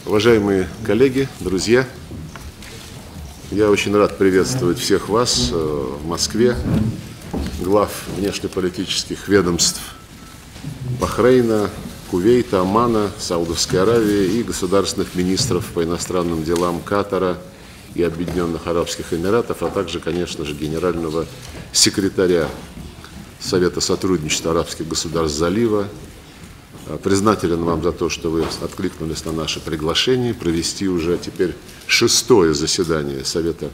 Уважаемые коллеги, друзья, я очень рад приветствовать всех вас в Москве, глав внешнеполитических ведомств Бахрейна, Кувейта, Омана, Саудовской Аравии и государственных министров по иностранным делам Катара и Объединенных Арабских Эмиратов, а также, конечно же, генерального секретаря Совета сотрудничества арабских государств Залива. Признателен вам за то, что вы откликнулись на наше приглашение провести уже теперь 6-е заседание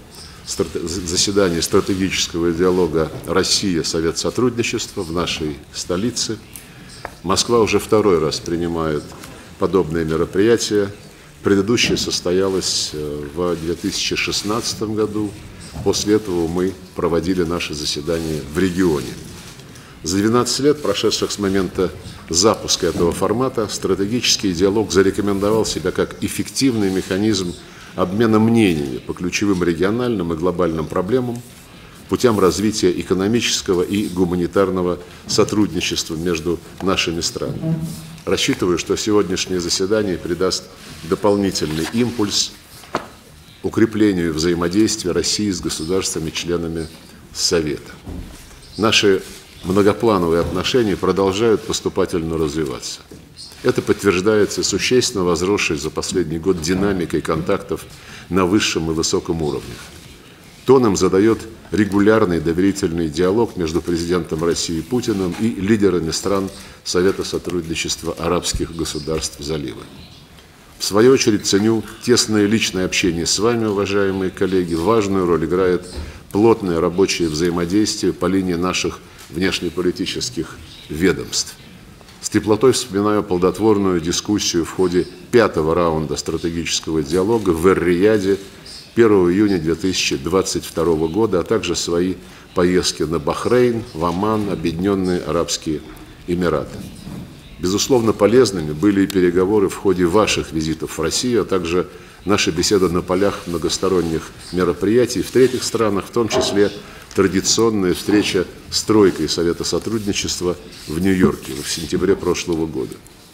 стратегического диалога Россия-Совет сотрудничества в нашей столице. Москва уже 2-й раз принимает подобные мероприятия. Предыдущее состоялось в 2016 году. После этого мы проводили наши заседания в регионе. За 12 лет, прошедших с момента запуска этого формата, стратегический диалог зарекомендовал себя как эффективный механизм обмена мнениями по ключевым региональным и глобальным проблемам путем развития экономического и гуманитарного сотрудничества между нашими странами. Рассчитываю, что сегодняшнее заседание придаст дополнительный импульс укреплению взаимодействия России с государствами-членами Совета. Наши многоплановые отношения продолжают поступательно развиваться. Это подтверждается существенно возросшей за последний год динамикой контактов на высшем и высоком уровнях. Тон им задает регулярный доверительный диалог между президентом России Путиным и лидерами стран Совета сотрудничества арабских государств Залива. В свою очередь ценю тесное личное общение с вами, уважаемые коллеги. Важную роль играет плотное рабочее взаимодействие по линии наших внешнеполитических ведомств. С теплотой вспоминаю плодотворную дискуссию в ходе 5-го раунда стратегического диалога в Эр-Рияде 1 июня 2022 года, а также свои поездки на Бахрейн, в Оман, Объединенные Арабские Эмираты. Безусловно, полезными были и переговоры в ходе ваших визитов в Россию, а также наши беседы на полях многосторонних мероприятий в третьих странах, в том числе традиционная встреча с тройкой Совета сотрудничества в Нью-Йорке в сентябре прошлого года.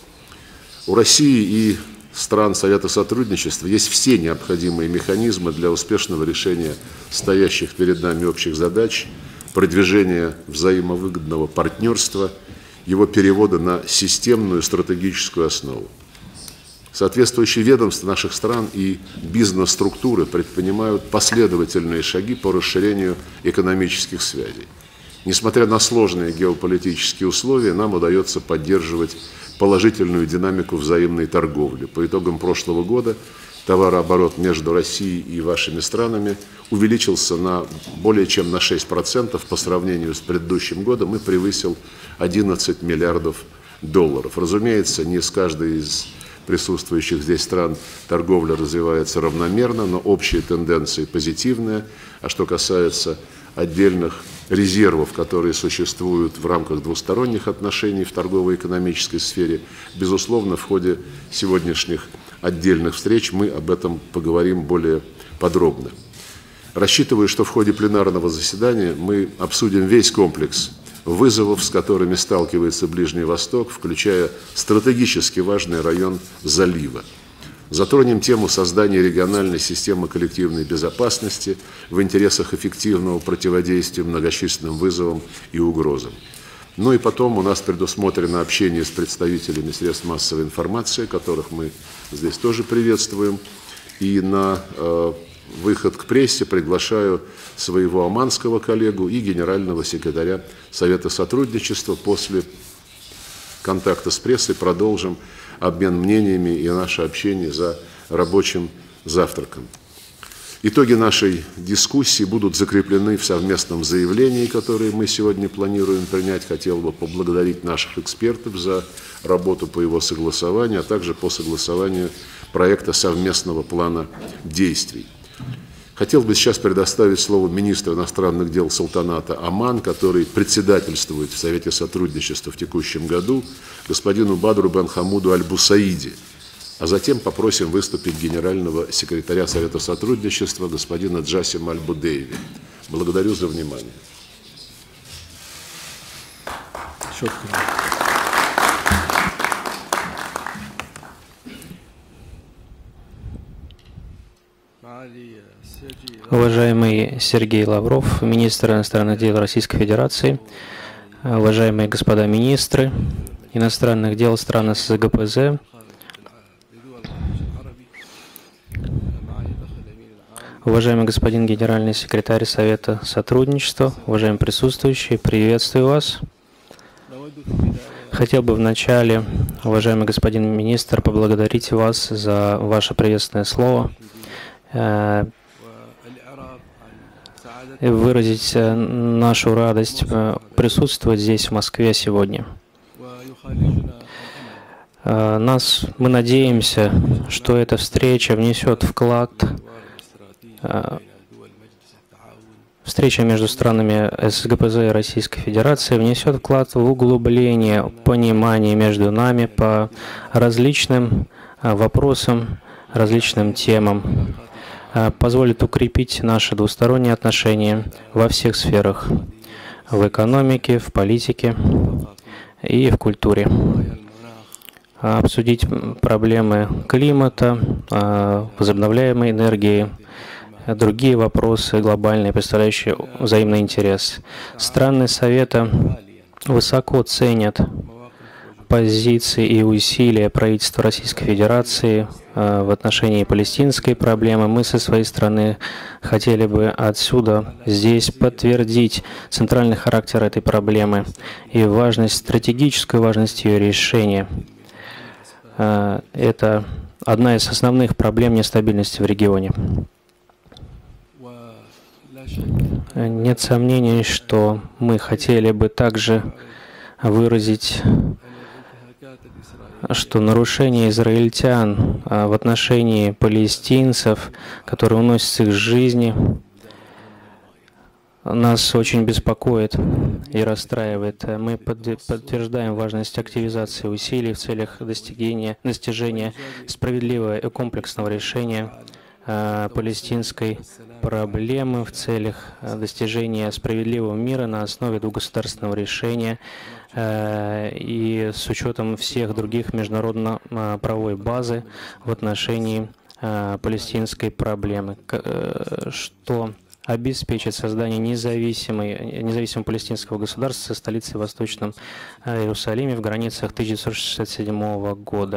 У России и стран Совета сотрудничества есть все необходимые механизмы для успешного решения стоящих перед нами общих задач, продвижения взаимовыгодного партнерства, его перевода на системную стратегическую основу. Соответствующие ведомства наших стран и бизнес-структуры предпринимают последовательные шаги по расширению экономических связей. Несмотря на сложные геополитические условия, нам удается поддерживать положительную динамику взаимной торговли. По итогам прошлого года товарооборот между Россией и вашими странами увеличился на более чем на 6% по сравнению с предыдущим годом и превысил 11 миллиардов долларов. Разумеется, не с каждой из присутствующих здесь стран торговля развивается равномерно, но общие тенденции позитивные. А что касается отдельных резервов, которые существуют в рамках двусторонних отношений в торгово-экономической сфере, безусловно, в ходе сегодняшних отдельных встреч мы об этом поговорим более подробно. Рассчитываю, что в ходе пленарного заседания мы обсудим весь комплекс вызовов, с которыми сталкивается Ближний Восток, включая стратегически важный район Залива. Затронем тему создания региональной системы коллективной безопасности в интересах эффективного противодействия многочисленным вызовам и угрозам. Ну и потом у нас предусмотрено общение с представителями средств массовой информации, которых мы здесь тоже приветствуем. И на выход к прессе приглашаю своего оманского коллегу и генерального секретаря Совета сотрудничества. После контакта с прессой продолжим обмен мнениями и наше общение за рабочим завтраком. Итоги нашей дискуссии будут закреплены в совместном заявлении, которое мы сегодня планируем принять. Хотел бы поблагодарить наших экспертов за работу по его согласованию, а также по согласованию проекта совместного плана действий. Хотел бы сейчас предоставить слово министру иностранных дел Султаната Оман, который председательствует в Совете сотрудничества в текущем году, господину Бадру бен Хамуду Аль-Бусаиди. А затем попросим выступить генерального секретаря Совета сотрудничества господина Джасима Аль-Будейви. Благодарю за внимание. Уважаемый Сергей Лавров, министр иностранных дел Российской Федерации, уважаемые господа министры иностранных дел стран СГПЗ, уважаемый господин генеральный секретарь Совета сотрудничества, уважаемые присутствующие, приветствую вас. Хотел бы вначале, уважаемый господин министр, поблагодарить вас за ваше приветственное слово и выразить нашу радость присутствовать здесь, в Москве, сегодня. Мы надеемся, что эта встреча внесет вклад, встреча между странами СГПЗ и Российской Федерации внесет вклад в углубление понимания между нами по различным вопросам, различным темам, позволит укрепить наши двусторонние отношения во всех сферах, в экономике, в политике и в культуре. Обсудить проблемы климата, возобновляемой энергии, другие вопросы глобальные, представляющие взаимный интерес. Страны Совета высоко ценят позиции и усилия правительства Российской Федерации в отношении палестинской проблемы. Мы со своей стороны хотели бы отсюда здесь подтвердить центральный характер этой проблемы и важность, стратегическую важность ее решения. Это одна из основных проблем нестабильности в регионе. Нет сомнений, что мы хотели бы также выразить, что нарушение израильтян в отношении палестинцев, которые уносят их жизни, нас очень беспокоит и расстраивает. Мы подтверждаем важность активизации усилий в целях достижения справедливого и комплексного решения палестинской проблемы, в целях достижения справедливого мира на основе двухгосударственного решения и с учетом всех других международно-правовой базы в отношении палестинской проблемы, что обеспечит создание независимого палестинского государства со столицей в Восточном Иерусалиме в границах 1967 года.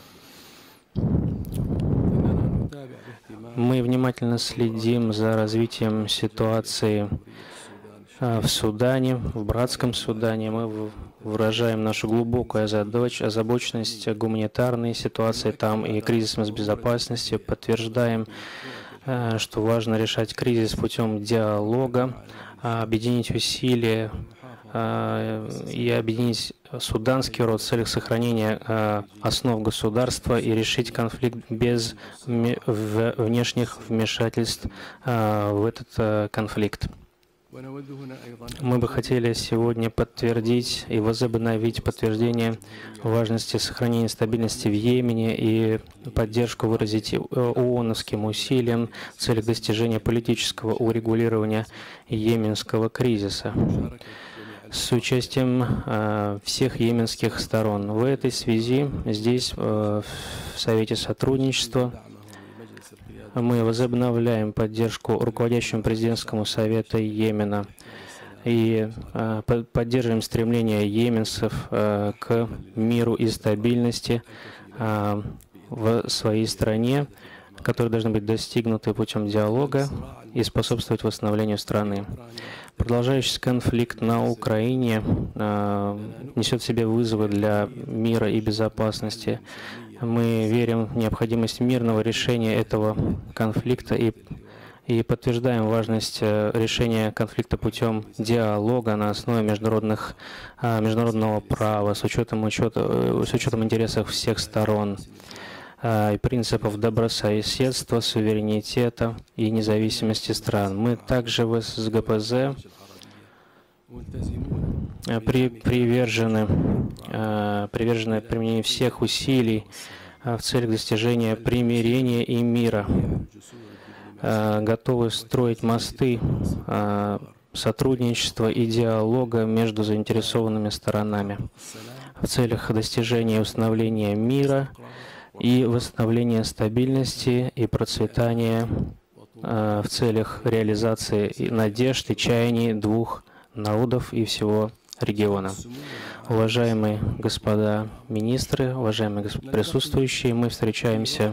Мы внимательно следим за развитием ситуации в Судане, в братском Судане. Мы выражаем нашу глубокую озабоченность гуманитарной ситуацией там и кризисом с безопасностью, подтверждаем, что важно решать кризис путем диалога, объединить усилия и объединить суданский народ в целях сохранения основ государства и решить конфликт без внешних вмешательств в этот конфликт. Мы бы хотели сегодня подтвердить и возобновить подтверждение важности сохранения стабильности в Йемене и поддержку выразить ООНовским усилиям в целях достижения политического урегулирования йеменского кризиса с участием всех йеменских сторон. В этой связи здесь, в Совете сотрудничества, мы возобновляем поддержку руководящему президентскому совету Йемена и поддерживаем стремление йеменцев к миру и стабильности в своей стране, которые должны быть достигнуты путем диалога и способствовать восстановлению страны. Продолжающийся конфликт на Украине несет в себе вызовы для мира и безопасности. Мы верим в необходимость мирного решения этого конфликта и подтверждаем важность решения конфликта путем диалога на основе международного права с учетом интересов всех сторон и принципов добрососедства, суверенитета и независимости стран. Мы также в СГПЗ привержены применению всех усилий в целях достижения примирения и мира, готовы строить мосты сотрудничества и диалога между заинтересованными сторонами в целях достижения и установления мира и восстановления стабильности и процветания в целях реализации надежд и чаяний двух народов и всего региона. Уважаемые господа министры, уважаемые присутствующие, мы встречаемся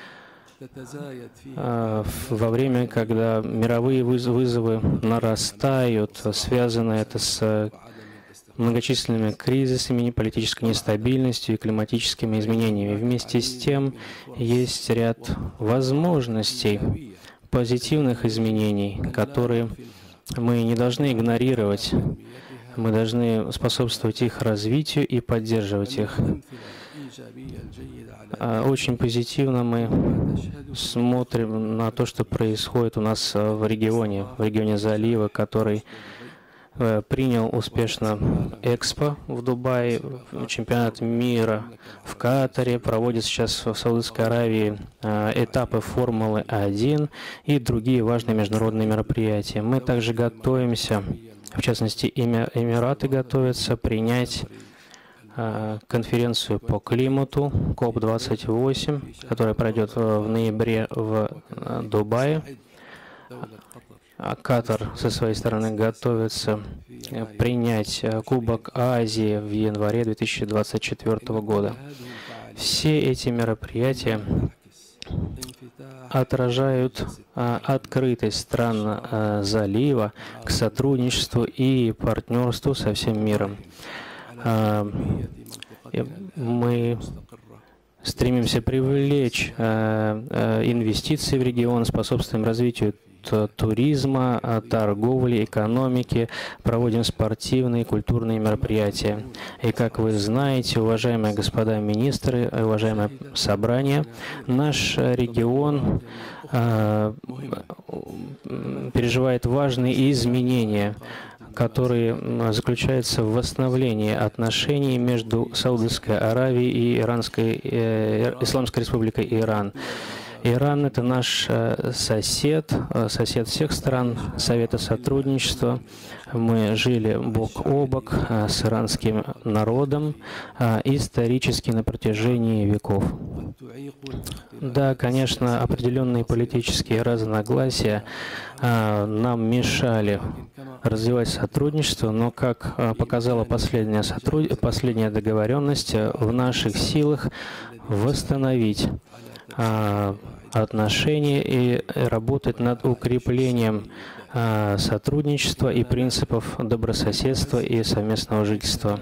во время, когда мировые вызовы нарастают, связано это с многочисленными кризисами, политической нестабильностью и климатическими изменениями. Вместе с тем есть ряд возможностей, позитивных изменений, которые мы не должны игнорировать. Мы должны способствовать их развитию и поддерживать их. Очень позитивно мы смотрим на то, что происходит у нас в регионе залива, который принял успешно Экспо в Дубае, чемпионат мира в Катаре, проводит сейчас в Саудовской Аравии этапы Формулы-1 и другие важные международные мероприятия. Мы также готовимся, в частности, Эмираты готовятся принять конференцию по климату КОП-28, которая пройдет в ноябре в Дубае. Катар со своей стороны готовится принять Кубок Азии в январе 2024 года. Все эти мероприятия отражают открытость стран залива к сотрудничеству и партнерству со всем миром. Мы стремимся привлечь инвестиции в регион, способствуем развитию туризма, торговли, экономики, проводим спортивные и культурные мероприятия. И как вы знаете, уважаемые господа министры, уважаемое собрание, наш регион переживает важные изменения, которые заключаются в восстановлении отношений между Саудовской Аравией и Исламской Республикой Иран. Иран — это наш сосед всех стран Совета сотрудничества. Мы жили бок о бок с иранским народом исторически на протяжении веков. Да, конечно, определенные политические разногласия нам мешали развивать сотрудничество, но, как показала последняя договоренность, в наших силах восстановить отношения и работать над укреплением сотрудничества и принципов добрососедства и совместного жительства.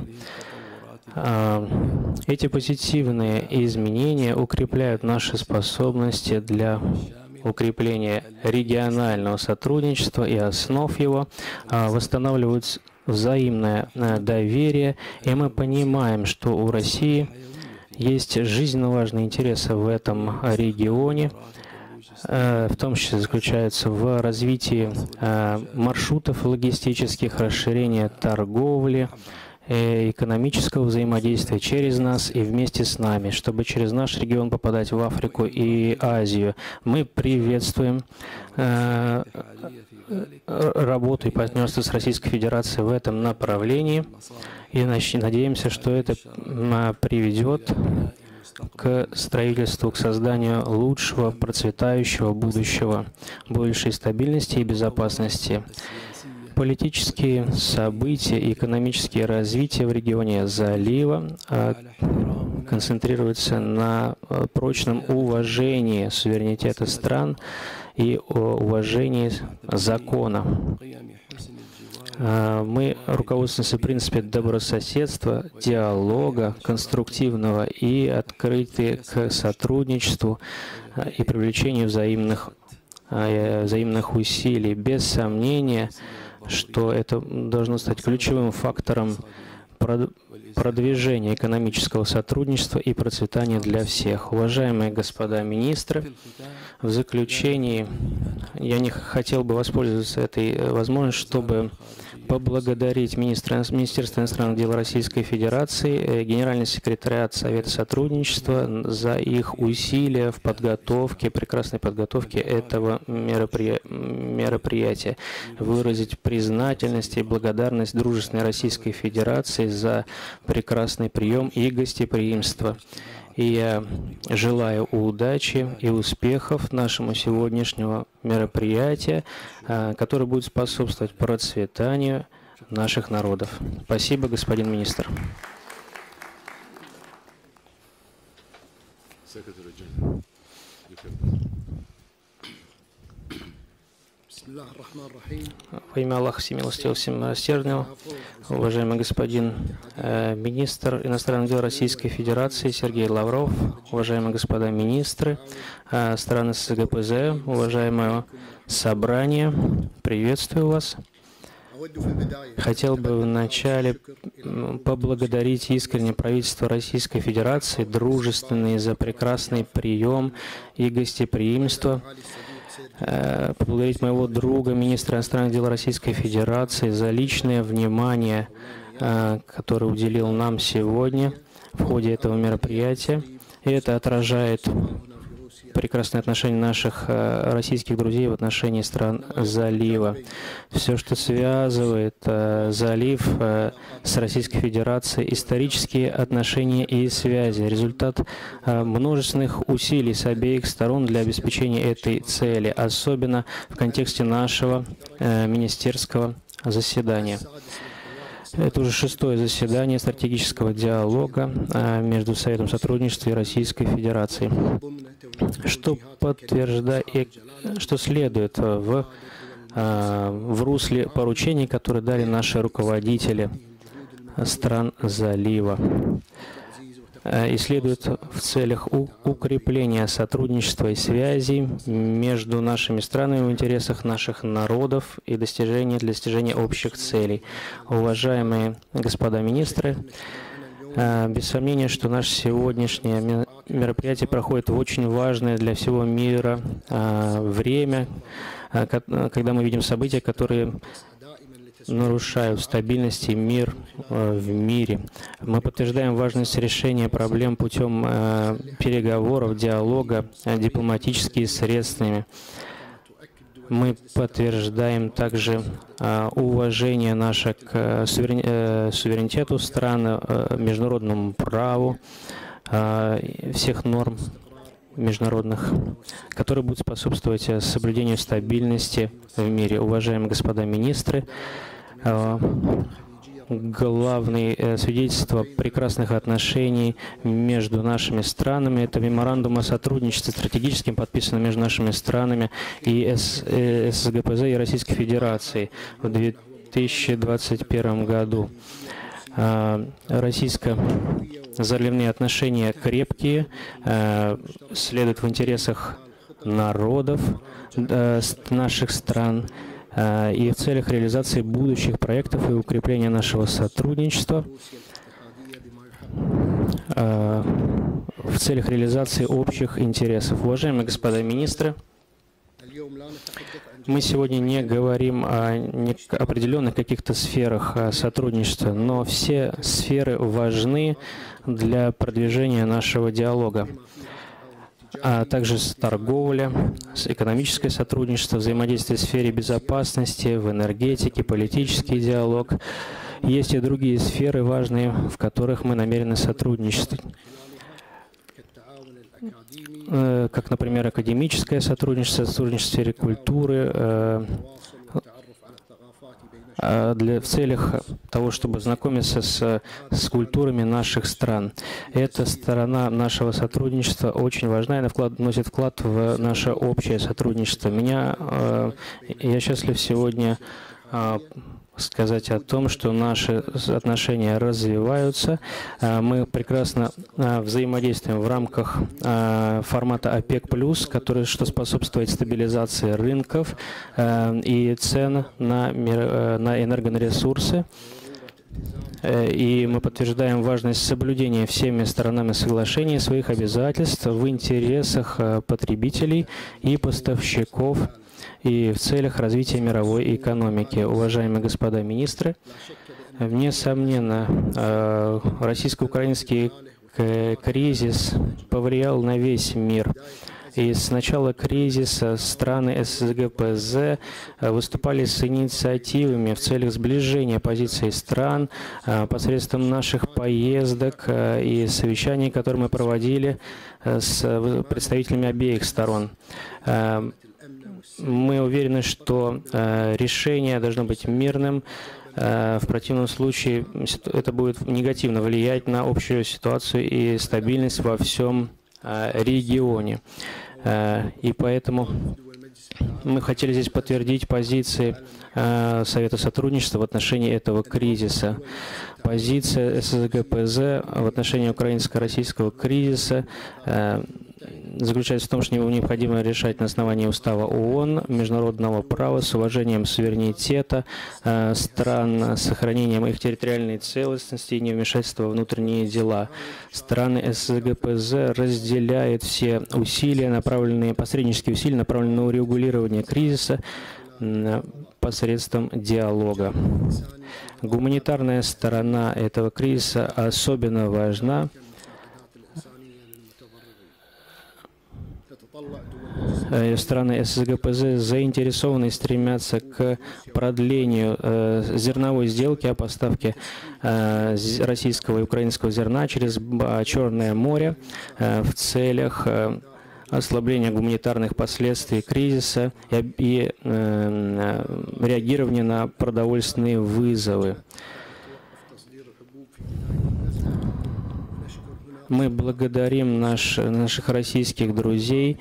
Эти позитивные изменения укрепляют наши способности для укрепления регионального сотрудничества и основ его, восстанавливают взаимное доверие, и мы понимаем, что у России есть жизненно важные интересы в этом регионе, в том числе заключаются в развитии маршрутов логистических, расширении торговли, экономического взаимодействия через нас и вместе с нами, чтобы через наш регион попадать в Африку и Азию. Мы приветствуем работу и партнерство с Российской Федерацией в этом направлении и надеемся, что это приведет к строительству, к созданию лучшего, процветающего будущего, большей стабильности и безопасности. Политические события и экономические развития в регионе залива концентрируются на прочном уважении суверенитета стран и уважении закона. Мы руководствуемся принципом добрососедства, диалога, конструктивного и открыты к сотрудничеству и привлечению взаимных усилий. Без сомнения, что это должно стать ключевым фактором продвижения экономического сотрудничества и процветания для всех. Уважаемые господа министры, в заключении я не хотел бы воспользоваться этой возможностью, чтобы поблагодарить Министерство иностранных дел Российской Федерации, Генеральный секретариат Совета сотрудничества за их усилия в подготовке, прекрасной подготовке этого мероприятия, выразить признательность и благодарность дружественной Российской Федерации за прекрасный прием и гостеприимство. И я желаю удачи и успехов нашему сегодняшнему мероприятию, которое будет способствовать процветанию наших народов. Спасибо, господин министр. Во имя Аллаха Всемилостивого, Всемилосердного, уважаемый господин министр иностранных дел Российской Федерации Сергей Лавров, уважаемые господа министры стран СГПЗ, уважаемое собрание, приветствую вас. Хотел бы вначале поблагодарить искренне правительство Российской Федерации, дружественное за прекрасный прием и гостеприимство, поблагодарить моего друга, министра иностранных дел Российской Федерации, за личное внимание, которое уделил нам сегодня в ходе этого мероприятия. И это отражает прекрасные отношения наших российских друзей в отношении стран залива. Все, что связывает залив с Российской Федерацией, исторические отношения и связи, результат множественных усилий с обеих сторон для обеспечения этой цели, особенно в контексте нашего министерского заседания. Это уже 6-е заседание стратегического диалога между Советом сотрудничества и Российской Федерацией, что подтверждает, что следует в русле поручений, которые дали наши руководители стран залива, и следует в целях укрепления сотрудничества и связей между нашими странами в интересах наших народов и для достижения общих целей. Уважаемые господа министры, без сомнения, что наше сегодняшнее мероприятие проходит в очень важное для всего мира время, когда мы видим события, которые нарушают стабильность и мир в мире. Мы подтверждаем важность решения проблем путем переговоров, диалога, дипломатическими средствами. Мы подтверждаем также уважение наше к суверенитету стран, международному праву, всех норм международных, которые будут способствовать соблюдению стабильности в мире. Уважаемые господа министры, главные свидетельства прекрасных отношений между нашими странами — это меморандум о сотрудничестве стратегическим, подписанный между нашими странами и СГПЗ и Российской Федерацией в 2021 году. Российско-заливные отношения крепкие, следуют в интересах народов наших стран и в целях реализации будущих проектов и укрепления нашего сотрудничества, в целях реализации общих интересов. Уважаемые господа министры, мы сегодня не говорим о определенных каких-то сферах сотрудничества, но все сферы важны для продвижения нашего диалога, а также торговля, экономическое сотрудничество, взаимодействие в сфере безопасности, в энергетике, политический диалог. Есть и другие сферы важные, в которых мы намерены сотрудничать, как, например, академическое сотрудничество, сотрудничество в сфере культуры, в целях того, чтобы знакомиться с культурами наших стран. Эта сторона нашего сотрудничества очень важна, и она вносит вклад в наше общее сотрудничество. Я счастлив сегодня сказать о том, что наши отношения развиваются. Мы прекрасно взаимодействуем в рамках формата ОПЕК+, что способствует стабилизации рынков и цен на энергоресурсы. И мы подтверждаем важность соблюдения всеми сторонами соглашения своих обязательств в интересах потребителей и поставщиков и в целях развития мировой экономики. Уважаемые господа министры, несомненно, российско-украинский кризис повлиял на весь мир. И с начала кризиса страны СГПЗ выступали с инициативами в целях сближения позиций стран посредством наших поездок и совещаний, которые мы проводили с представителями обеих сторон. Мы уверены, что решение должно быть мирным. В противном случае это будет негативно влиять на общую ситуацию и стабильность во всем регионе. И поэтому мы хотели здесь подтвердить позиции Совета сотрудничества в отношении этого кризиса. Позиция СГПЗ в отношении украинско-российского кризиса заключается в том, что его необходимо решать на основании Устава ООН, международного права, с уважением суверенитета стран, с сохранением их территориальной целостности и невмешательства во внутренние дела. Страны СГПЗ разделяют все усилия, посреднические усилия, направленные на урегулирование кризиса посредством диалога. Гуманитарная сторона этого кризиса особенно важна. Страны СГПЗ заинтересованы и стремятся к продлению зерновой сделки о поставке российского и украинского зерна через Черное море в целях ослабления гуманитарных последствий кризиса и реагирования на продовольственные вызовы. Мы благодарим наших российских друзей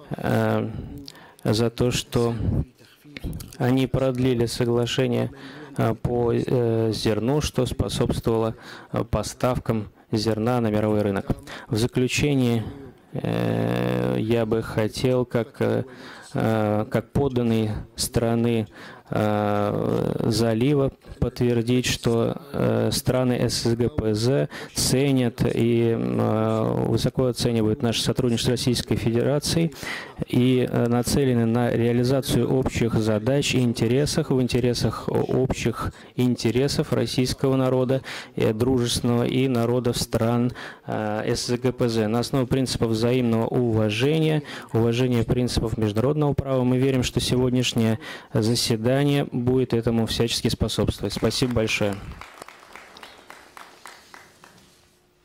за то, что они продлили соглашение по зерну, что способствовало поставкам зерна на мировой рынок. В заключение я бы хотел, как подданный страны залива, подтвердить, что страны СГПЗ ценят и высоко оценивают наше сотрудничество с Российской Федерацией и нацелены на реализацию общих задач и интересов в интересах общих интересов российского народа, дружественного и народов стран СГПЗ. На основе принципов взаимного уважения, уважения принципов международного права, мы верим, что сегодняшнее заседание будет этому всячески способствовать. Спасибо большое.